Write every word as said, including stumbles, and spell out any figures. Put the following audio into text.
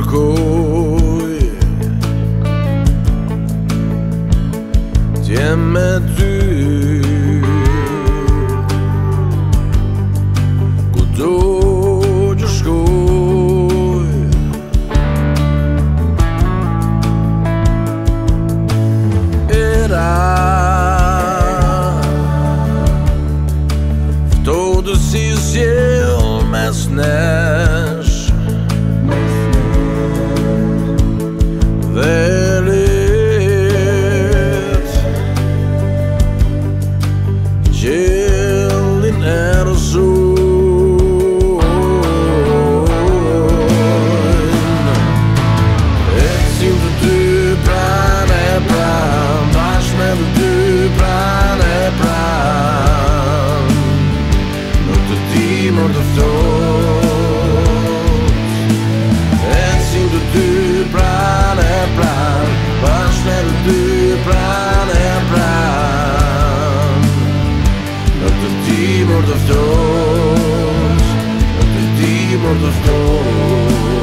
shkoj t'jem me ty kudo që shkoj. Era ftohtë si sjell mes nesh dhe let gjellin e rëzojnë. Ecim të dy pranë e pranë, bashkë me të dy pranë e pranë, në të dimër të ftohtë. Ecim të dy pranë e pranë, bashkë me të dy pranë e pranë, në të dimër të ftohtë, në të dimër të ftohtë.